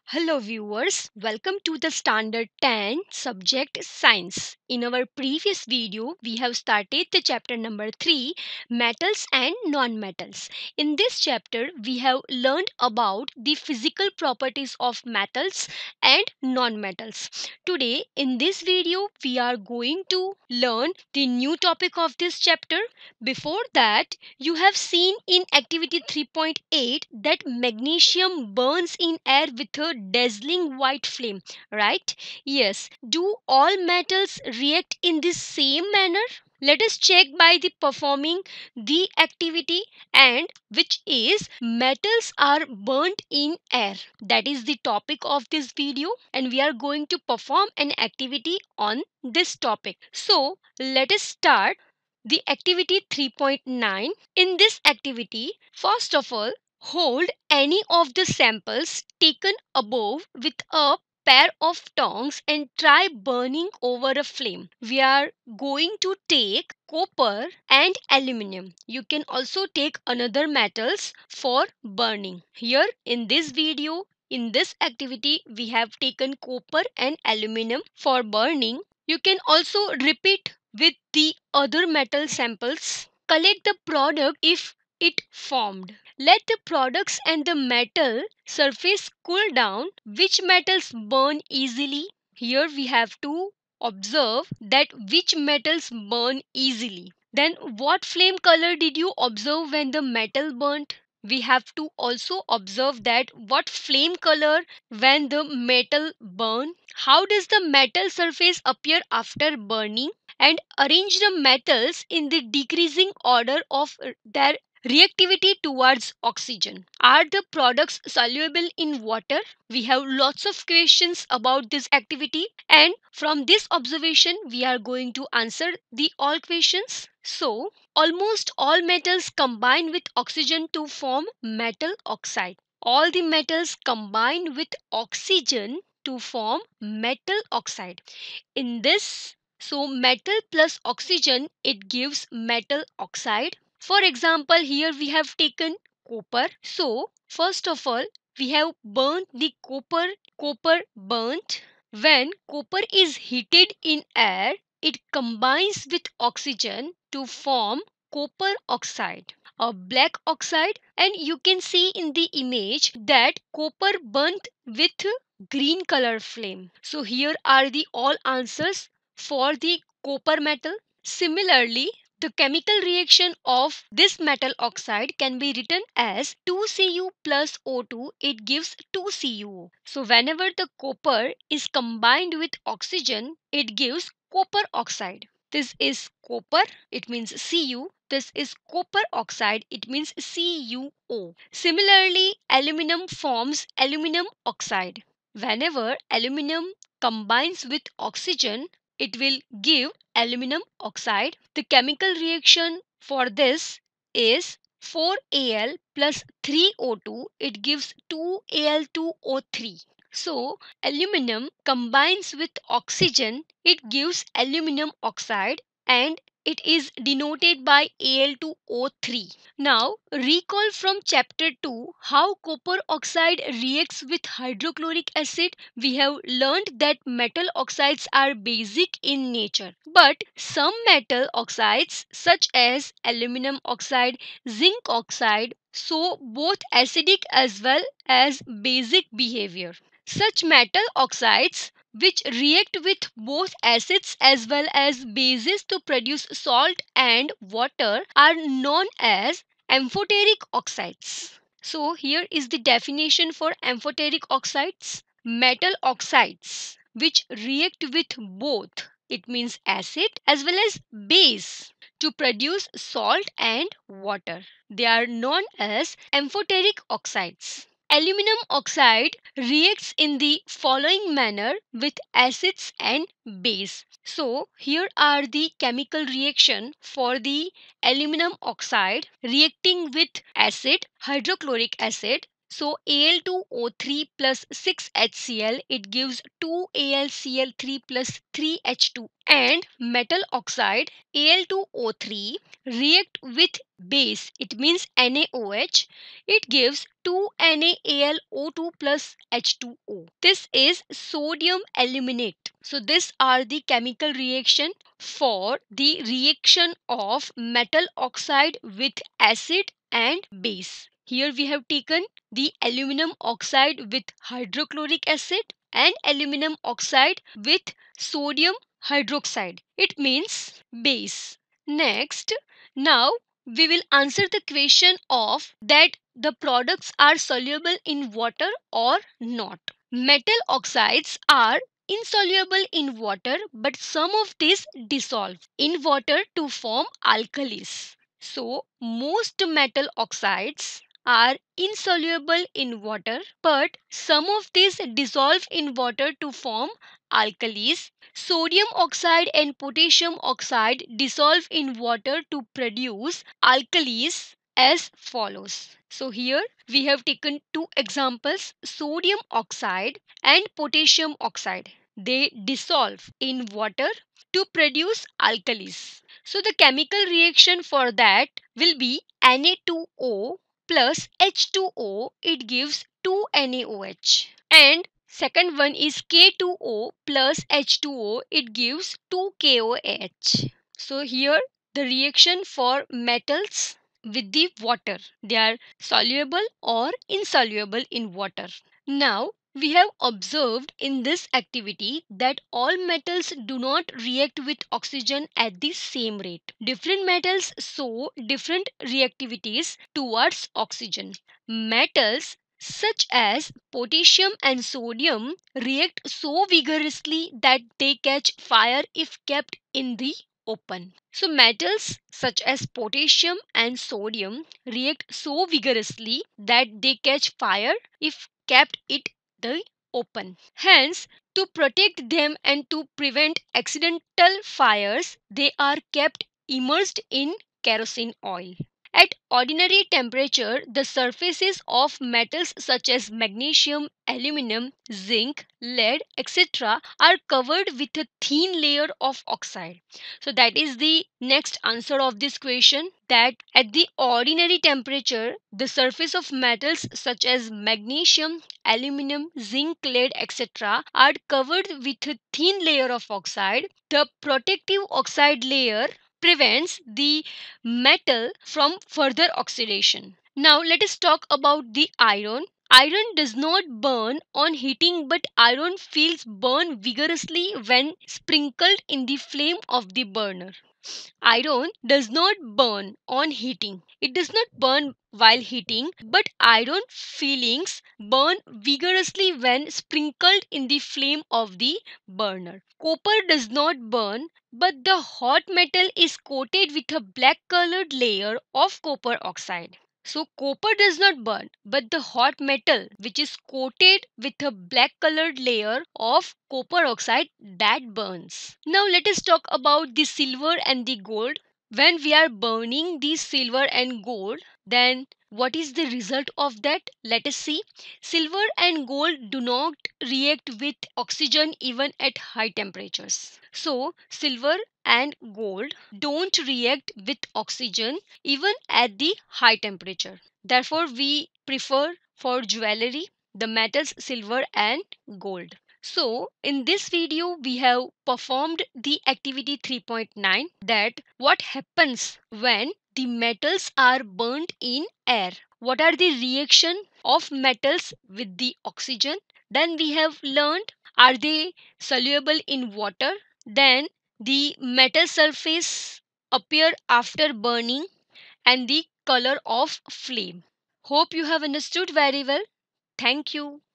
Hello viewers, welcome to the standard 10 subject science. In our previous video, we have started the chapter number 3 metals and non-metals. In this chapter, we have learned about the physical properties of metals and non-metals. Today, in this video, we are going to learn the new topic of this chapter. Before that, you have seen in activity 3.8 that magnesium burns in air with a dazzling white flame, right? Yes. Do all metals react in the same manner? Let us check by the performing the activity, and which is metals are burnt in air. That is the topic of this video, and we are going to perform an activity on this topic. So let us start the activity 3.9. In this activity, first of all, hold any of the samples taken above with a pair of tongs and try burning over a flame. We are going to take copper and aluminum. You can also take another metals for burning. Here in this video, in this activity, we have taken copper and aluminum for burning. You can also repeat with the other metal samples. Collect the product if it formed. Let the products and the metal surface cool down. Which metals burn easily? Here we have to observe that which metals burn easily. Then what flame color did you observe when the metal burnt? We have to also observe that what flame color when the metal burn. How does the metal surface appear after burning? And arrange the metals in the decreasing order of their reactivity towards oxygen. Are the products soluble in water? We have lots of questions about this activity, and from this observation we are going to answer the all questions. So almost all metals combine with oxygen to form metal oxide. All the metals combine with oxygen to form metal oxide. In this, so metal plus oxygen, it gives metal oxide. For example, here we have taken copper. So first of all, we have burnt the copper. Copper burnt. When copper is heated in air, it combines with oxygen to form copper oxide, a black oxide. And you can see in the image that copper burnt with green color flame. So here are the all answers for the copper metal. Similarly, the chemical reaction of this metal oxide can be written as 2Cu plus O2. It gives 2CuO. So whenever the copper is combined with oxygen, it gives copper oxide. This is copper, it means Cu. This is copper oxide, it means CuO. Similarly, aluminum forms aluminum oxide. Whenever aluminum combines with oxygen, it will give aluminum oxide. The chemical reaction for this is 4Al plus 3O2. It gives 2Al2O3. So, aluminum combines with oxygen, it gives aluminum oxide, and it is denoted by Al2O3. Now, recall from chapter 2 how copper oxide reacts with hydrochloric acid. We have learned that metal oxides are basic in nature, but some metal oxides such as aluminum oxide, zinc oxide show both acidic as well as basic behavior. Such metal oxides which react with both acids as well as bases to produce salt and water are known as amphoteric oxides. So here is the definition for amphoteric oxides. Metal oxides which react with both, it means acid as well as base, to produce salt and water. They are known as amphoteric oxides. Aluminum oxide reacts in the following manner with acids and base. So here are the chemical reaction for the aluminum oxide reacting with acid, hydrochloric acid. So Al2O3 plus 6HCl, it gives 2AlCl3 plus 3H2. And metal oxide Al2O3 react with base, it means NaOH, it gives 2NaAlO2 plus H2O. This is sodium aluminate. So these are the chemical reaction for the reaction of metal oxide with acid and base. Here we have taken the aluminum oxide with hydrochloric acid and aluminum oxide with sodium hydroxide. It means base. Next, now we will answer the question of that the products are soluble in water or not. Metal oxides are insoluble in water, but some of these dissolve in water to form alkalis. So most metal oxides are insoluble in water, but some of these dissolve in water to form alkalis. Sodium oxide and potassium oxide dissolve in water to produce alkalis as follows. So here we have taken two examples, sodium oxide and potassium oxide. They dissolve in water to produce alkalis. So the chemical reaction for that will be Na2O plus H2O. It gives 2NaOH. And second one is K2O plus H2O. It gives 2KOH. So here the reaction for metals with the water. They are soluble or insoluble in water. Now we have observed in this activity that all metals do not react with oxygen at the same rate. Different metals show different reactivities towards oxygen. Metals such as potassium and sodium react so vigorously that they catch fire if kept in the open. So metals such as potassium and sodium react so vigorously that they catch fire if kept it the open. Hence, to protect them and to prevent accidental fires, they are kept immersed in kerosene oil. At ordinary temperature, the surfaces of metals such as magnesium, aluminum, zinc, lead, etc. are covered with a thin layer of oxide. So that is the next answer of this question, that at the ordinary temperature, the surface of metals such as magnesium, aluminum, zinc, lead, etc. are covered with a thin layer of oxide. The protective oxide layer prevents the metal from further oxidation. Now let us talk about the iron. Iron does not burn on heating, but iron feels burn vigorously when sprinkled in the flame of the burner. Iron does not burn on heating. It does not burn while heating, but iron filings burn vigorously when sprinkled in the flame of the burner. Copper does not burn, but the hot metal is coated with a black colored layer of copper oxide. So copper does not burn, but the hot metal which is coated with a black colored layer of copper oxide, that burns. Now let us talk about the silver and the gold. When we are burning the silver and gold, then what is the result of that? Let us see. Silver and gold do not react with oxygen even at high temperatures. So silver and gold don't react with oxygen even at the high temperature. Therefore, we prefer for jewelry the metals silver and gold. So, in this video, we have performed the activity 3.9, that what happens when the metals are burnt in air. What are the reaction of metals with the oxygen? Then we have learned, are they soluble in water? Then the metal surface appear after burning and the color of flame. Hope you have understood very well. Thank you.